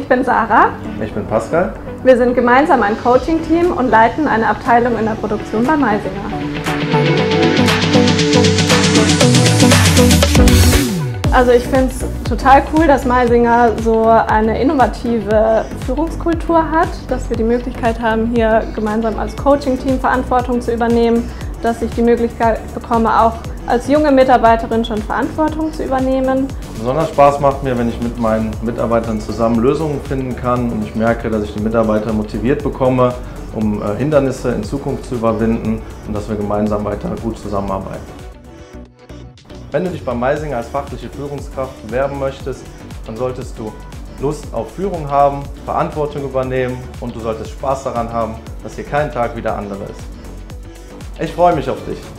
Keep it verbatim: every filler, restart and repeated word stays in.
Ich bin Sarah. Ich bin Pascal. Wir sind gemeinsam ein Coaching-Team und leiten eine Abteilung in der Produktion bei Meisinger. Also ich finde es total cool, dass Meisinger so eine innovative Führungskultur hat, dass wir die Möglichkeit haben, hier gemeinsam als Coaching-Team Verantwortung zu übernehmen, dass ich die Möglichkeit bekomme, auch als junge Mitarbeiterin schon Verantwortung zu übernehmen. Besonders Spaß macht mir, wenn ich mit meinen Mitarbeitern zusammen Lösungen finden kann und ich merke, dass ich die Mitarbeiter motiviert bekomme, um äh, Hindernisse in Zukunft zu überwinden und dass wir gemeinsam weiter gut zusammenarbeiten. Wenn du dich bei Meisinger als fachliche Führungskraft bewerben möchtest, dann solltest du Lust auf Führung haben, Verantwortung übernehmen und du solltest Spaß daran haben, dass hier kein Tag wie der andere ist. Ich freue mich auf dich.